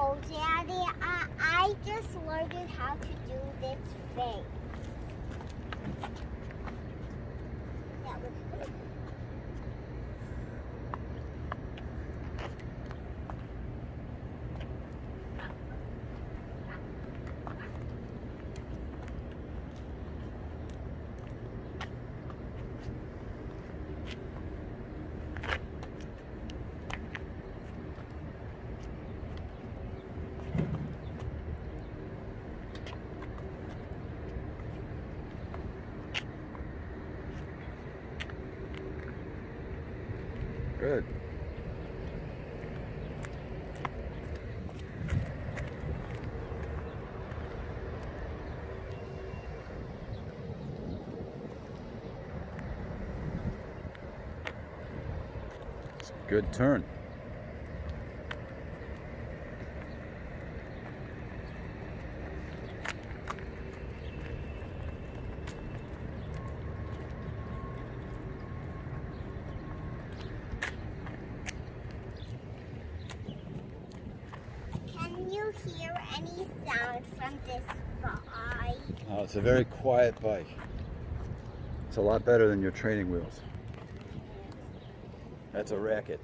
No, Daddy, I just learned how to do this thing. That was good. Good. It's a good turn. Can you hear any sound from this bike? Oh, it's a very quiet bike. It's a lot better than your training wheels. That's a racket.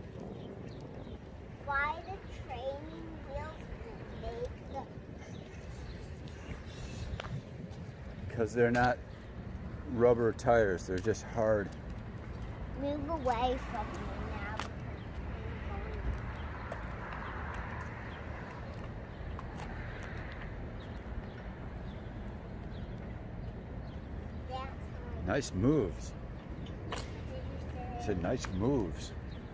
Why the training wheels make the... Because they're not rubber tires, they're just hard. Move away from me now. That's how Nice moves. I I said nice moves.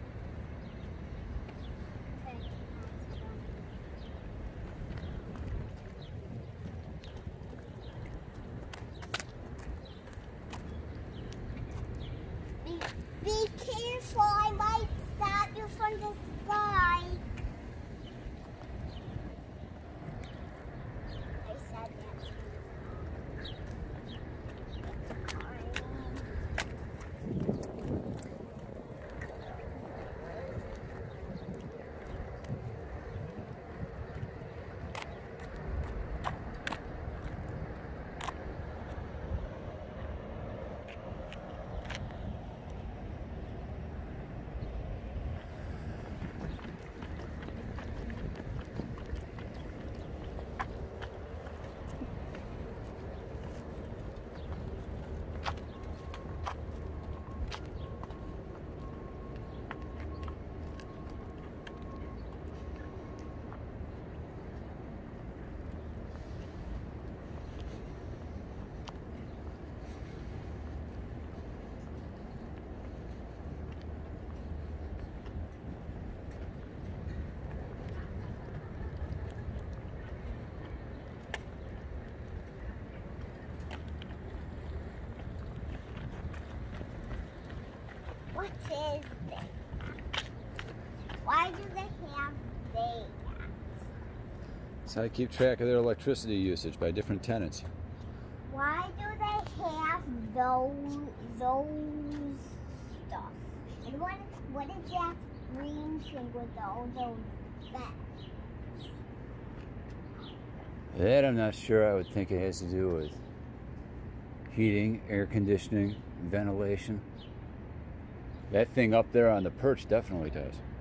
Be careful, I might stop you from this bike. I said that. What is this? Why do they have that? So I keep track of their electricity usage by different tenants. Why do they have those stuff? And what is that green thing with all those vents? That I'm not sure. I would think it has to do with heating, air conditioning, ventilation. That thing up there on the perch definitely does.